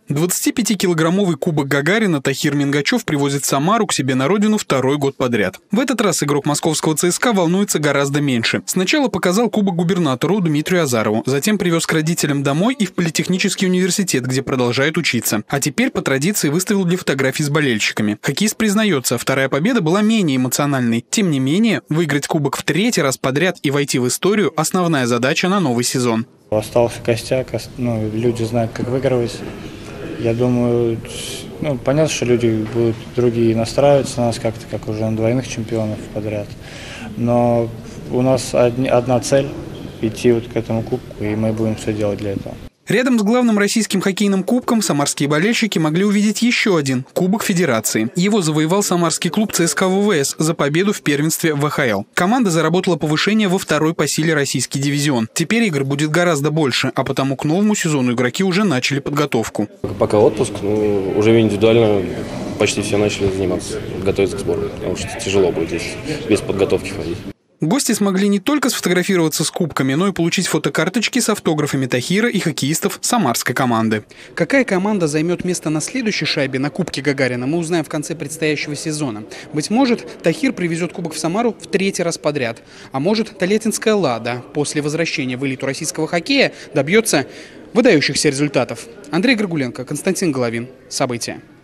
25-килограммовый кубок Гагарина Тахир Мингачев привозит в Самару к себе на родину второй год подряд. В этот раз игрок московского ЦСКА волнуется гораздо меньше. Сначала показал кубок губернатору Дмитрию Азарову, затем привез к родителям домой и в политехнический университет, где продолжает учиться. А теперь по традиции выставил для фотографий с болельщиками. Хоккеист признается, вторая победа была менее эмоциональной. Тем не менее, выиграть кубок в третий раз подряд и войти в историю – основная задача на новый сезон. Остался костяк, люди знают, как выигрывать. Я думаю, понятно, что люди будут другие настраиваться на нас как-то, как уже на двойных чемпионов подряд. Но у нас одна цель – идти вот к этому кубку, и мы будем все делать для этого. Рядом с главным российским хоккейным кубком самарские болельщики могли увидеть еще один – Кубок Федерации. Его завоевал самарский клуб ЦСКА ВВС за победу в первенстве ВХЛ. Команда заработала повышение во второй по силе российский дивизион. Теперь игр будет гораздо больше, а потому к новому сезону игроки уже начали подготовку. Пока отпуск, уже индивидуально почти все начали заниматься, готовиться к сборной, потому что тяжело будет здесь без подготовки ходить. Гости смогли не только сфотографироваться с кубками, но и получить фотокарточки с автографами Тахира и хоккеистов самарской команды. Какая команда займет место на следующей шайбе на Кубке Гагарина, мы узнаем в конце предстоящего сезона. Быть может, Тахир привезет кубок в Самару в третий раз подряд. А может, Тольяттинская «Лада» после возвращения в элиту российского хоккея добьется выдающихся результатов. Андрей Горгуленко, Константин Головин. События.